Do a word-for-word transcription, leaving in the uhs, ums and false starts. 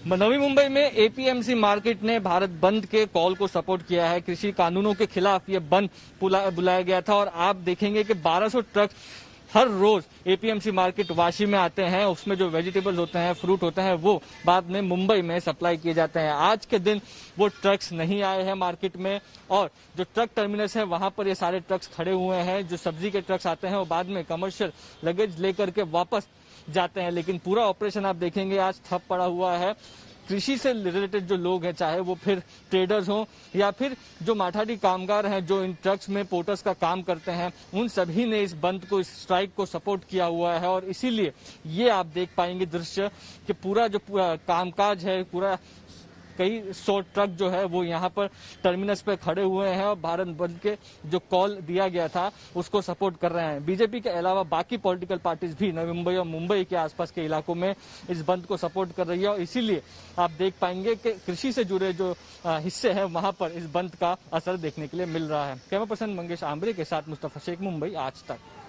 नवी मुंबई में APMC market ने भारत बंद के कॉल को सपोर्ट किया है। कृषि कानूनों के खिलाफ ये बंद बुलाया गया था और आप देखेंगे कि बारह सौ ट्रक हर रोज एपीएमसी मार्केट वाशी में आते हैं। उसमें जो वेजिटेबल्स होते हैं, फ्रूट होते हैं, वो बाद में मुंबई में सप्लाई किए जाते हैं। आज के दिन वो ट्रक्स नहीं आए हैं मार्केट में और जो ट्रक टर्मिनस है वहां पर ये सारे ट्रक्स खड़े हुए हैं। जो सब्जी के ट्रक्स आते हैं वो बाद में कमर्शियल लगेज लेकर के वापस जाते हैं, लेकिन पूरा ऑपरेशन आप देखेंगे आज ठप पड़ा हुआ है। कृषि से रिलेटेड जो लोग हैं, चाहे वो फिर ट्रेडर्स हों या फिर जो माठाडी कामगार हैं जो इन ट्रक्स में पोर्टर्स का काम करते हैं, उन सभी ने इस बंद को, इस स्ट्राइक को सपोर्ट किया हुआ है। और इसीलिए ये आप देख पाएंगे दृश्य कि पूरा जो पूरा कामकाज है, पूरा कई सौ ट्रक जो है वो यहाँ पर टर्मिनस पे खड़े हुए हैं और भारत बंद के जो कॉल दिया गया था उसको सपोर्ट कर रहे हैं। बीजेपी के अलावा बाकी पॉलिटिकल पार्टीज भी नवी मुंबई और मुंबई के आसपास के इलाकों में इस बंद को सपोर्ट कर रही है और इसीलिए आप देख पाएंगे कि कृषि से जुड़े जो हिस्से हैं वहां पर इस बंद का असर देखने के लिए मिल रहा है। कैमरा पर्सन मंगेश आंबरे के साथ मुस्तफा शेख, मुंबई आज तक।